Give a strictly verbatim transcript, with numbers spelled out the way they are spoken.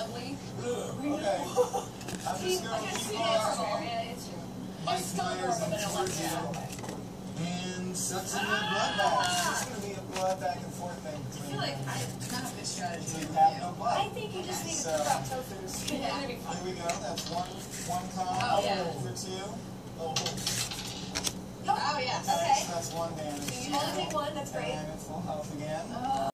ugly. Okay. I'm See, just I going to can keep see on. it. Yeah, it's true. My It's still players normal, but it looks into bad. and sucks in their blood balls. This is going to be a blood back and forth thing I between feel like them. I have a good strategy. So you have no blood. I think you just need to So- throw out tofus. Yeah. Yeah. It'll be fun. Here we go. That's one one con Oh, yeah. for two. Oh, Oh, yes. okay. Okay. So that's one damage. You only take one, that's great. And it's full health again. Oh.